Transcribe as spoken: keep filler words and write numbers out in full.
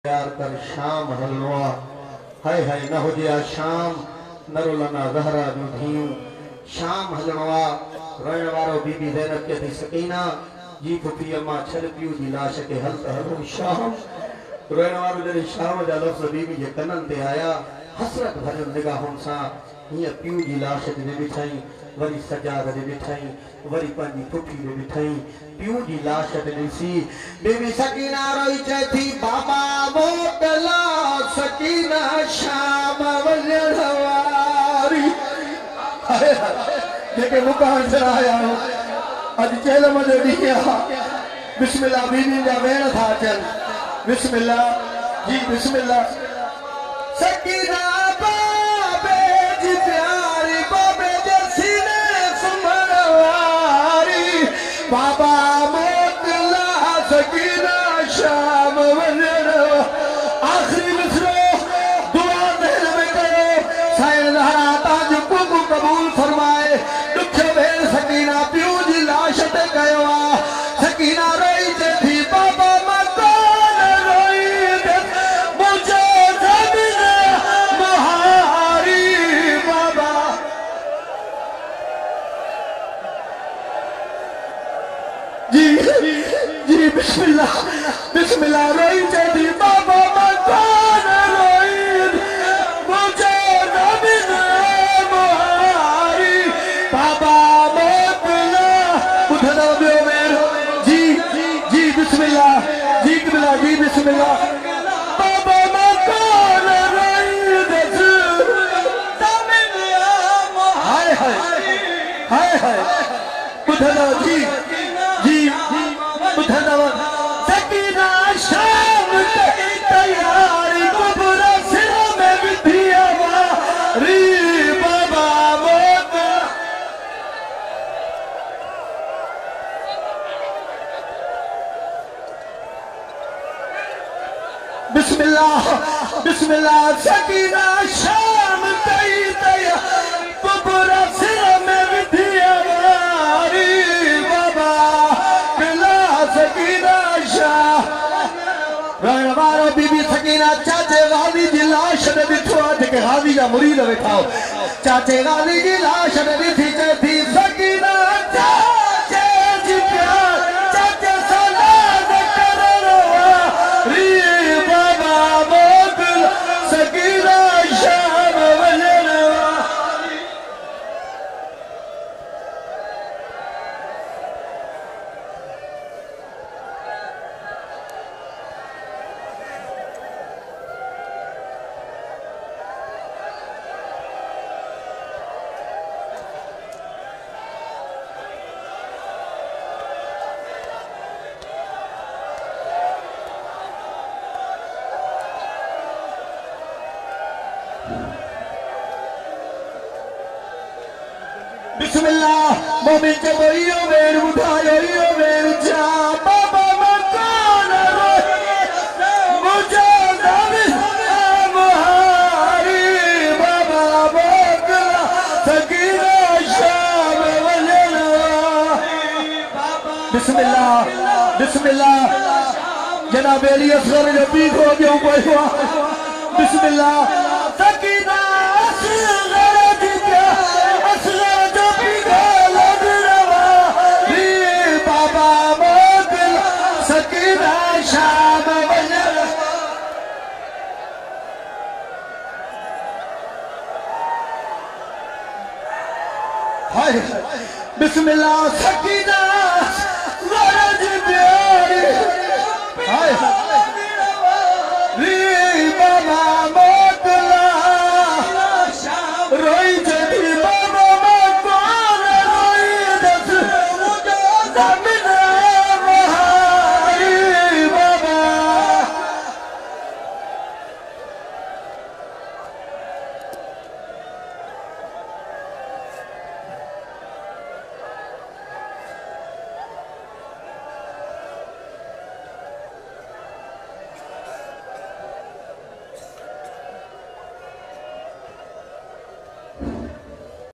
प्यार कर शाम हलवा हाय हाय न हो गया शाम नरुलना जहरा दूधियूं शाम हलवा रोने वारो बीबी ज़ैनब के थी सकीना जी फुफी अम्मा छल पियो जी लाश के हल हलो शाम रोने वारो जॾहिं शाम जा लफ़्ज़ बीबी जे कननि ते आया हसरत भरियल निगाहुनि सां हीअं पियो जी लाश ते ॾिठई वरी सजाद ते ॾिठई वरी पंहिंजी फुफी ते ॾिठई पियो जी लाश ते ॾिसी बीबी सकीना रोई चए थी बाबा मोकला सकीना शाम वञण वारी जेके मुकान चढ़ाया हो अॼु चेल मज़ो ॾींहुं आहे बिस्मिल्लाह बीबी जा वेण था अचनि बिस्मिल्लाह जी बिस्मिल्लाह सकीना बाबे जी प्यारी बाबे जे सीने सुमण वारी बाबा मोकला सकीना शाम वञण आख़िरी मिसरो दुआ दिल में कयो साईं ज़हरा ताजो कुकु क़बूल फरमाए दुख भेण सकीना पियो जी लाश ते कयो आहे सकीना रोई ते थी बाबा मां कोन रोई मुझे ज़मीन मुहारी बाबा जी जी बिस्मिल्लाह बिस्मिल्लाह रोई ते थी बाबा मां कोन रोई मुझे ज़मीन मुहारी बाबा मोकला ॿुधंदो ॿियो वेर जी जी बिस्मिल्लाह जी बिस्मिल्लाह जी बिस्मिल्लाह बाबा मां कोन रोई ज़मीन हाय हाय हाय हाय ॿुधंदो जी जी ॿुधंदो सकीना शाम ते तयारी कुबरा सिर में विधी वारी बाबा मोकला बिस्मिल्लाह बिस्मिल्लाह सकीना शाम तई तया कुबरा सिर में विधी वारी बाबा बिला सकीना शाह रहण वारो बीबी सकीना चाचे गाली जी लाश ने ॾिठो आहे जेके गाली जा मुरीद वेठा हो चाचे गाली जी लाश ने ॾिठी चए थी सकीना चाचे जी प्यार चाचे सलाद करण वारी बाबा मोकला सकीना शाम वञण वारी बिस्मिल्लाह मोमिन के बोइयो वेर उठायो यो वेर जा बाबा मां कोन रोई मुझे ज़मीन मुहारी बाबा मोकला सकीना शाम वञण वारी बिस्मिल्लाह बिस्मिल्लाह जनाब अली असगर जो पीठो ॿियो पियो आहे बिस्मिल्लाह सकीना असगर जी प्यार असगर जो पीठो लॻण वारी बाबा मोकला सकीना शाम वञण हाय बिस्मिल्लाह सकीना